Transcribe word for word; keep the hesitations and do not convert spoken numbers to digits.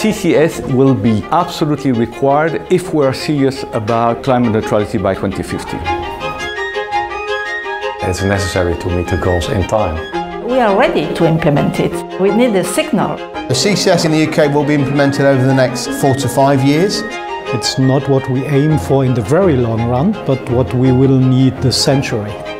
C C S will be absolutely required if we are serious about climate neutrality by twenty fifty. It's necessary to meet the goals in time. We are ready to implement it. We need a signal. The C C S in the U K will be implemented over the next four to five years. It's not what we aim for in the very long run, but what we will need this century.